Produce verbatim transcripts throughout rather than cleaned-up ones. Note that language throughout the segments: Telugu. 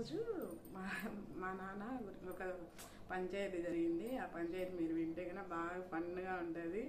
ఈరోజు మా మా నాన్న ఒక పంచాయతీ జరిగింది. ఆ పంచాయతీ మీరు వింటే కన్నా బాగా ఫన్గా ఉంటుంది.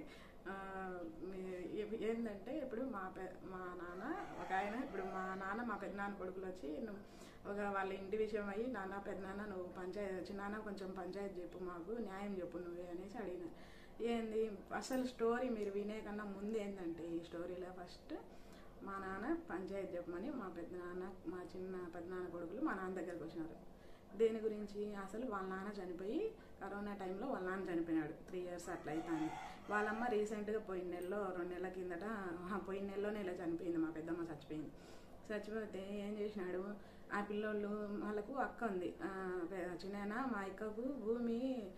ఏంటంటే ఇప్పుడు మా పె మా నాన్న ఒక ఆయన ఇప్పుడు మా నాన్న మా పెద్దనాన్న కొడుకులు వచ్చి ఒక వాళ్ళ ఇంటి విషయం అయ్యి నాన్న పెద్దనాన్న నువ్వు పంచాయతీ వచ్చి నాన్న కొంచెం పంచాయతీ చెప్పు, మాకు న్యాయం చెప్పు నువ్వే అనేసి అడిగిన. ఏంది అసలు స్టోరీ మీరు వినే కన్నా ముందు ఏంటంటే ఈ స్టోరీలో ఫస్ట్ మా నాన్న పంచాయతీ చెప్పమని మా పెద్దనాన్న మా చిన్న పెద్దనాన్న కొడుకులు మా నాన్న దగ్గరకు వచ్చినారు. దేని గురించి అసలు వాళ్ళ నాన్న చనిపోయి కరోనా టైంలో వాళ్ళ నాన్న చనిపోయినాడు. త్రీ ఇయర్స్ అట్లా అవుతుంది. వాళ్ళమ్మ రీసెంట్గా పోయిన నెలలో రెండు నెలల కిందట పోయిన నెలలోనే ఇలా చనిపోయింది. మా పెద్దమ్మ చచ్చిపోయింది. చచ్చిపోతే ఏం చేసినాడు, ఆ పిల్లోళ్ళు వాళ్ళకు అక్క ఉంది చిన్న, మా అక్కకు భూమి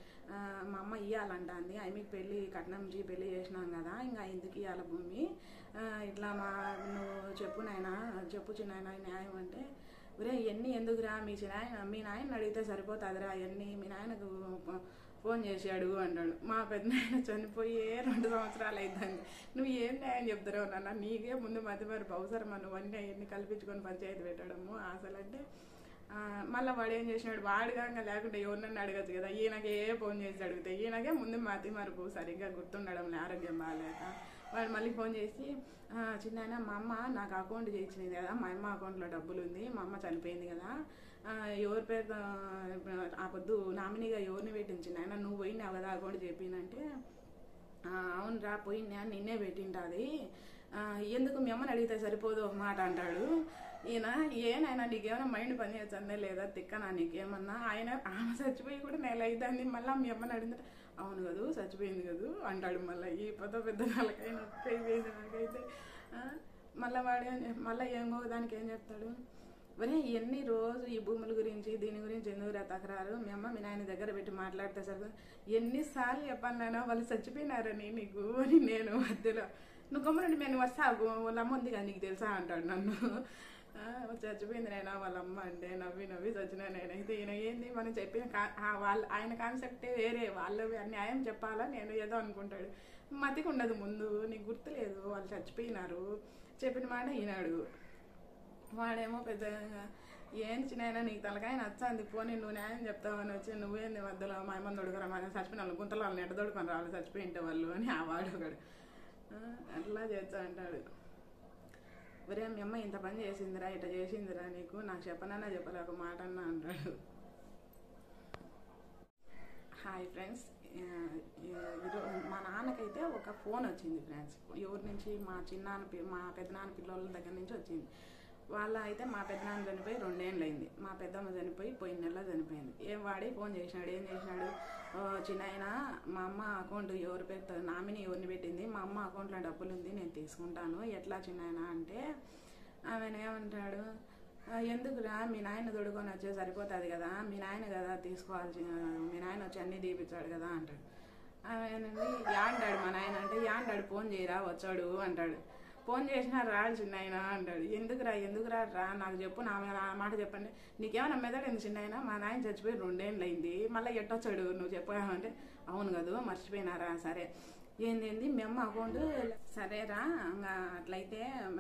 మా అమ్మ ఇవ్వాలంటుంది. అవి మీకు పెళ్ళి కట్నం నుంచి పెళ్ళి చేసినాం కదా, ఇంకా ఎందుకు ఇవ్వాల భూమి, ఇట్లా మా నువ్వు చెప్పు నాయన చెప్పు చిన్నాయన న్యాయం అంటే, ఒరే ఇవన్నీ ఎందుకురా మీ చిన్నాయన మీ నాయన అడిగితే సరిపోతుందిరా, అవన్నీ మీ నాయనకు ఫోన్ చేసి అడుగు అంటాడు. మా పెద్ద నాయన చనిపోయే రెండు సంవత్సరాలు అవుతుంది. నువ్వు ఏం న్యాయం చెప్తారో నాన్న, నీకే ముందు మధ్య మరి అవసరమా నువ్వన్నీ అవన్నీ కల్పించుకొని పంచాయతీ పెట్టడము అసలు అంటే. మళ్ళీ వాడు ఏం చేసినాడు, వాడుగా లేకుంటే ఎవరినన్నా అడగచ్చు కదా, ఈయనకే ఫోన్ చేసి అడిగితే ఈయనకే ముందు మతి మరుపు సరిగ్గా గుర్తుండడం ఆరోగ్యం బాగాలేక వాడు మళ్ళీ ఫోన్ చేసి, చిన్న మా అమ్మ నాకు అకౌంట్ చేయించినది కదా, మా అమ్మ అకౌంట్లో డబ్బులు ఉంది, మా అమ్మ చనిపోయింది కదా, ఎవరి పేరు ఆ పొద్దు నామినీగా ఎవరిని పెట్టించింది ఆయన, నువ్వు పోయినావు కదా అకౌంట్ చెప్పినంటే, అవును రా పోయినా నిన్నే పెట్టింటుంది, ఎందుకు మీ అమ్మని అడిగితే సరిపోదు ఒక మాట అంటాడు. ఈయన ఏనాయన నీకేమైనా మైండ్ పని చేయొచ్చందే లేదా తిక్కనా నీకేమన్నా, ఆయన ఆమె చచ్చిపోయి కూడా నెల అవుతుంది, మళ్ళీ మీ అమ్మని అడిగితే అవును కదూ చచ్చిపోయింది కదూ అంటాడు. మళ్ళీ ఈ పెద్ద పెద్ద వాళ్ళకైనా అయిపోయింది నాకైతే. మళ్ళీ వాడు మళ్ళీ ఏమో దానికి ఏం చెప్తాడు, మరి ఎన్ని రోజు ఈ భూముల గురించి దీని గురించి ఎందుకురా తకరారు, మీ అమ్మ మీ నాయన దగ్గర పెట్టి మాట్లాడితే సరే ఎన్నిసార్లు చెప్పాను నాయన వాళ్ళు చచ్చిపోయినారని నీకు అని నేను మధ్యలో, నువ్వు గమ్మునండి నేను వస్తావు వాళ్ళ అమ్మ ఉంది కదా నీకు తెలుసా అంటాడు నన్ను. చచ్చిపోయింది నాయన వాళ్ళ అమ్మ అంటే నవ్వి నవ్వి చచ్చినా నేనైతే. ఈయన ఏంది మనం చెప్పిన వాళ్ళ ఆయన కాన్సెప్టే వేరే, వాళ్ళు న్యాయం చెప్పాలా నేను ఏదో అనుకుంటాడు. మతికి ఉండదు ముందు, నీకు గుర్తులేదు వాళ్ళు చచ్చిపోయినారు చెప్పిన మాట ఈనాడు. వాడేమో పెద్ద ఏం చిన్న నీకు తలకాయ నచ్చాంది పోనీ నువ్వు న్యాయం చెప్తావని వచ్చి నువ్వేంది మధ్యలో మా అమ్మని దొడుకురా మన చచ్చిపోయిన వాళ్ళు గుంతలు వాళ్ళని ఎట్ట దొడుకొని రావాలి చచ్చిపోయింటే వాళ్ళు అని ఆ వాడు ఒకడు అట్లా చేస్తా అంటాడు. ఒరే మీ అమ్మ ఇంత పని చేసిందిరా ఇట్లా చేసిందిరా నీకు నాకు చెప్పనన్నా చెప్పలే ఒక మాట అన్నా అంటాడు. హాయ్ ఫ్రెండ్స్, మా నాన్నకైతే ఒక ఫోన్ వచ్చింది ఫ్రెండ్స్. ఎవరి నుంచి, మా చిన్నాన్న మా పెద్దనాన్న పిల్లల దగ్గర నుంచి వచ్చింది. వాళ్ళ అయితే మా పెద్దనాన్న చనిపోయి రెండేళ్ళు అయింది, మా పెద్దమ్మ చనిపోయి పోయిన నెలలో చనిపోయింది. ఏం వాడి ఫోన్ చేసినాడు, ఏం చేసినాడు, చిన్నాయన మా అమ్మ అకౌంట్ ఎవరి పేరు నామినీ ఎవరిని పెట్టింది, మా అమ్మ అకౌంట్లో డబ్బులు ఉంది నేను తీసుకుంటాను ఎట్లా చిన్నాయన అంటే, ఆమెను ఏమంటాడు, ఎందుకురా మీ నాయన దొడుకొని వచ్చే సరిపోతుంది కదా, మీ నాయన కదా తీసుకోవాల్సి, మీ నాయన వచ్చి అన్నీ తీపిచ్చాడు కదా అంటాడు. ఆమెనండి యాంటాడు మా నాయన అంటే, యాంటాడు ఫోన్ చేయరా వచ్చాడు అంటాడు. ఫోన్ చేసినా రాడు చిన్నాయన అంటాడు. ఎందుకురా ఎందుకురా రా నాకు చెప్పు నా మాట చెప్పండి, నీకేమైనా మెదడు ఎందుకు చిన్నాయన, మా నాయన చచ్చిపోయి రెండేళ్ళు అయింది మళ్ళీ ఎట్టొచ్చాడు నువ్వు చెప్పావంటే, అవును కదా మర్చిపోయినారా, సరే ఏంది మీ అమ్మ అకౌంట్ సరేరా అట్లయితే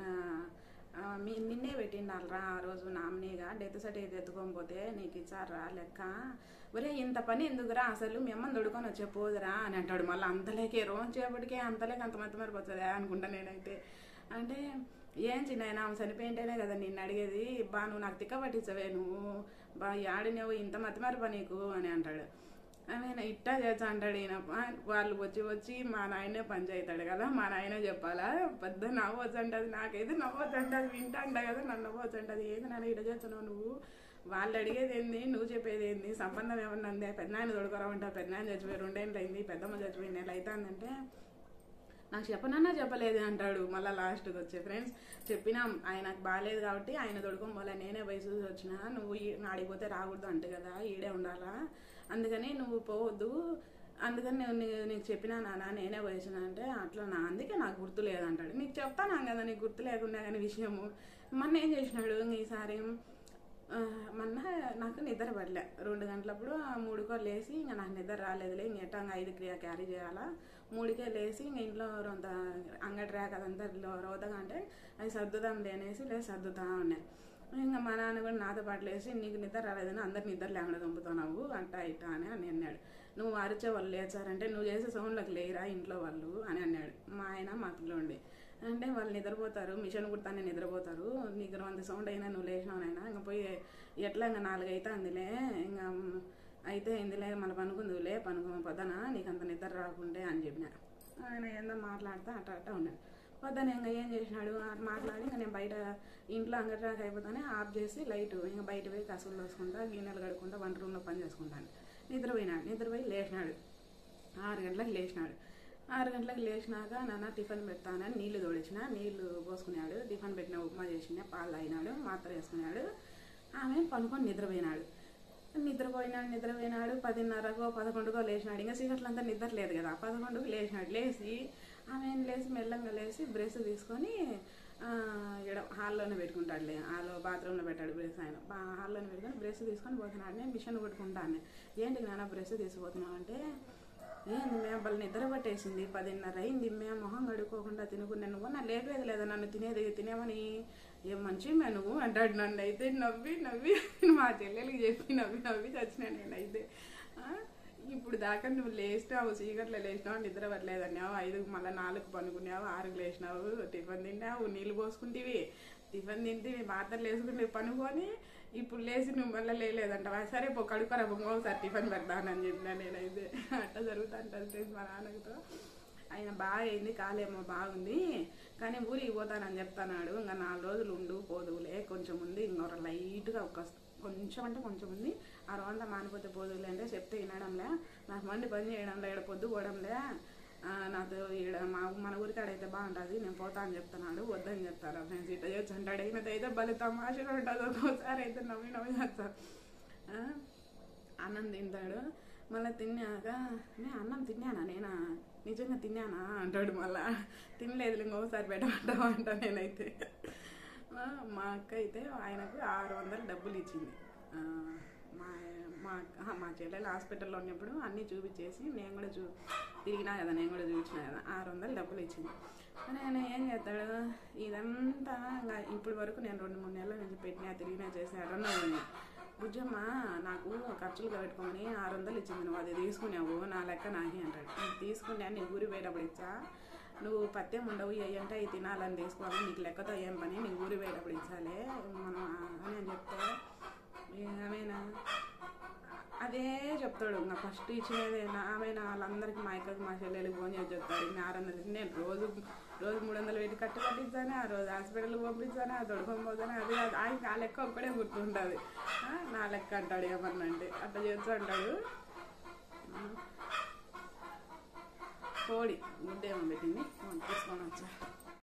మీ నిన్నే పెట్టిండాలరా ఆ రోజు నామినీగా డెత్ సర్టిఫికేట్ ఎత్తుకోకపోతే నీకు ఇచ్చారా లెక్క, ఒరే ఇంత పని ఎందుకురా అసలు మీ అమ్మని దొడుకొని వచ్చే పోదురా అని అంటాడు. మళ్ళీ అంతలేకే రోజేపటికే అంతలేక అంత మధ్య మరికి వస్తుందా అనుకుంటా నేనైతే. అంటే ఏం చిన్న ఆమె చనిపోయింటేనే కదా నిన్ను అడిగేది, బా నువ్వు నాకు తిక్క పట్టించవే నువ్వు బా ఆడినవు ఇంత మతి మరప నీకు అని అంటాడు. ఆమె ఇట్టా చేస్తా అంటాడు ఈయన. వాళ్ళు వచ్చి వచ్చి మా నాయనే పని చేస్తాడు కదా, మా నాయనే చెప్పాలా, పెద్ద నవ్వచ్చు అంటది, నాకైతే నవ్వచ్చు అంటది, వింటా అంట కదా నన్ను నవ్వచ్చు అంటది. ఏది నన్ను ఇట చేస్తున్నావు నువ్వు, వాళ్ళు అడిగేది ఏంది నువ్వు చెప్పేది ఏంది, సంబంధం ఏమన్నా ఉందే, పెద్దనాయన దొడుకోరావంటావు, పెద్దనాయన చచ్చిపోయి రెండేళ్ళు అయింది, పెద్దమ్మ చచ్చిపోయి నెల అవుతుందంటే నాకు చెప్పనన్నా చెప్పలేదు అంటాడు. మళ్ళీ లాస్ట్కి వచ్చే ఫ్రెండ్స్ చెప్పినాం ఆయనకు బాగాలేదు కాబట్టి ఆయన దొడుకోం వల్ల నేనే వయసు వచ్చిన, నువ్వు ఆడిపోతే రాకూడదు అంటే కదా ఈడే ఉండాలా, అందుకని నువ్వు పోవద్దు, అందుకని నేను నీకు చెప్పినా నాన్న నేనే వయసునా అంటే, అట్లా నా అందుకే నాకు గుర్తు లేదంటాడు. నీకు చెప్తాను కదా నీకు గుర్తు లేకుండా కానీ విషయము. మొన్న ఏం చేసినాడు ఈసారి, మొన్న నాకు నిద్ర పడలే రెండు గంటలప్పుడు మూడుకో లేసి ఇంకా నాకు నిద్ర రాలేదులే, ఇంక ఎట్టా ఐదు క్రియా క్యారీ చేయాలా, మూడుకే లేసి ఇంక ఇంట్లో రొంత అంగడి ర్యాక్ అదంతా రోతగా అంటే అవి సర్దుదాం లేనేసి లేదు సర్దుతా ఉన్నాయి. ఇంకా మా నాన్న కూడా నాతో పాటు లేచి నీకు నిద్ర రాలేదని అందరు నిద్ర లేకుండా చంపుతున్నావు అంటా ఇట్టా అని అని అన్నాడు. నువ్వు అరిచే వాళ్ళు లేచారంటే నువ్వు చేసే సౌండ్లకు లేరా ఇంట్లో వాళ్ళు అని అన్నాడు మా ఆయన మా పిల్లోండి. అంటే వాళ్ళు నిద్రపోతారు, మిషన్ కుడతానే నిద్రపోతారు, నీకు అంత సౌండ్ అయినా నువ్వు లేచినావునైనా ఇంకా పోయి ఎట్లా ఇంకా నాలుగు అయితే అందులే ఇంకా అయితే ఇందులే మళ్ళీ పనుకుందులే పనుకో పొద్దున నీకు అంత నిద్ర రాకుండే అని చెప్పిన. ఆయన ఏందో మాట్లాడుతూ అట్ట అట్ట ఉన్నాడు. పొద్దున ఇంకా ఏం చేసినాడు మాట్లాడి ఇంకా నేను బయట ఇంట్లో అంగట్రాక్ అయిపోతానే ఆఫ్ చేసి లైట్ ఇంకా బయట పోయి కసులు వేసుకుంటా గిన్నెలు కడుక్కుంటా వంట రూమ్లో పని చేసుకుంటాను. నిద్రపోయినాడు. నిద్రపోయి లేచినాడు. ఆరు గంటలకు లేచినాడు. ఆరు గంటలకు లేచినాక నాన్న టిఫిన్ పెడతానని నీళ్లు తోడించిన, నీళ్లు పోసుకున్నాడు. టిఫిన్ పెట్టిన ఉప్మా చేసిన, పాలు తాగినాడు, మాత్ర వేసుకున్నాడు. ఆమె పనుకొని నిద్రపోయినాడు. నిద్రపోయినాడు నిద్రపోయినాడు పదిన్నరకో పదకొండుకో లేచినాడు. ఇంకా సీకట్లంతా నిద్ర లేదు కదా, పదకొండుకు లేచినాడు. లేచి ఆమె లేచి మెల్లంగా లేచి బ్రష్ తీసుకొని ఇక్కడ హాల్లోనే పెట్టుకుంటాడులే, హాల్లో బాత్రూంలో పెట్టాడు బ్రష్. ఆయన హాల్లోనే పెట్టుకొని బ్రష్ తీసుకొని పోతున్నాడు. నేను మిషన్ కొట్టుకుంటాను. ఏంటి నాన్న బ్రష్ తీసుకుపోతున్నావు అంటే, ఏంది మేము వాళ్ళు నిద్ర పట్టేసింది, పదిన్నర అయింది, మేము మొహం కడుక్కోకుండా తినుకున్నా, నువ్వు నా లేపేది లేదా నన్ను తినేది తినేమని, ఏం మంచి మే నువ్వు అంటాడు. నన్ను అయితే నవ్వి నవ్వి మా చెల్లెలకి చెప్పి నవ్వి నవ్వి చచ్చినాను నేనైతే. ఇప్పుడు దాకా నువ్వు లేచినావు, చీకట్లో లేచినావు, నిద్ర పట్టలేదన్నావు, ఐదుకు మళ్ళీ నాలుగు పనుకున్నావు, ఆరుకు లేచినావు, టిఫిన్ తిన్నావు, నీళ్ళు పోసుకుంటేవి, టిఫిన్ తింటివి, మాత్రలు వేసుకుంటే పనుకొని ఇప్పుడు లేచి నువ్వు మళ్ళీ లేలేదంటావా, సరే పో కడుక్కోరా ఒకసారి టిఫిన్ పెడతానని చెప్పినా నేనైతే. అట్లా జరుగుతూ ఉంటుంది మా నాన్నతో. ఆయన బాగా అయింది, కాలేమో బాగుంది కానీ ఊరికి పోతానని చెప్తున్నాడు. ఇంకా నాలుగు రోజులు ఉండు పోదువులే, కొంచెం ఉంది ఇంకొక లైట్గా ఒక కొంచెం అంటే కొంచెం ఉంది, ఆ రోజంతా మానిపోతే పోదువులే అంటే చెప్తే వినడంలే, నాకు మండి పని చేయడంలే, ఇక్కడ పొద్దు పోవడంలే, నాతో ఈడ మా మన ఊరికాడైతే బాగుంటుంది నేను పోతా అని చెప్తున్నాడు. వద్దని చెప్తారు ఫ్రెండ్స్, ఇట్లా చేసి అంటాడు. అయినదైతే భలే తమాషగా ఉంటుంది. ఒక్కోసారి అయితే నవ్వి నవ్వి చేస్తాను. అన్నం తింటాడు. మళ్ళీ తిన్నాక నేను అన్నం తిన్నానా, నేనా నిజంగా తిన్నానా అంటాడు. మళ్ళా తినలేదు ఇంకోసారి పెట్టమంటావా అంట. నేనైతే మా అక్క అయితే ఆయనకు ఆరు వందలు డబ్బులు ఇచ్చింది. మా మా మా చెల్లెలు హాస్పిటల్లో ఉన్నప్పుడు అన్నీ చూపించేసి నేను కూడా చూ తిరిగినా కదా, నేను కూడా చూపించిన కదా, ఆరు వందలు డబ్బులు ఇచ్చింది. నేను ఏం చేస్తాడు ఇదంతా ఇంకా ఇప్పటి వరకు నేను రెండు మూడు నెలల నుంచి పెట్టినా తిరిగినా చేసాడన్నా ఉంది. బుజ్జమ్మ నాకు ఖర్చులుగా పెట్టుకోమని ఆరు వందలు ఇచ్చింది, నువ్వు అది తీసుకున్నావు నా లెక్క నాకి అంటాడు. నేను తీసుకున్నా, నీ ఊరి పోయేటప్పుడు ఇచ్చా, నువ్వు పత్యం ఉండవు అంటే అవి తినాలని తీసుకోవాలి, నీకు లెక్కతో ఏం పని, నీ ఊరి పోయేటప్పుడు ఇచ్చాలే మనం అని అని చెప్తే ఆమెనా అదే చెప్తాడు. ఇంకా ఫస్ట్ ఇచ్చినదే ఆమె వాళ్ళందరికీ మా అక్కకి మా చెల్లెలకి ఫోన్ చేసి చెప్తాడు. ఇంకా ఆరు వందలు నేను రోజు రోజు మూడు వందలు పెట్టి కట్టు కట్టించాను, ఆ రోజు హాస్పిటల్కి పంపించాను, ఆ తొడుకొని అది ఆయన ఆ లెక్క ఒక్కడే గుర్తుంటుంది. నా లెక్క అంటాడు ఏమన్నంటే అట్లా చేస్తూ అంటాడు. కోడి గుడ్డేమో పెట్టింది తీసుకొని వచ్చా.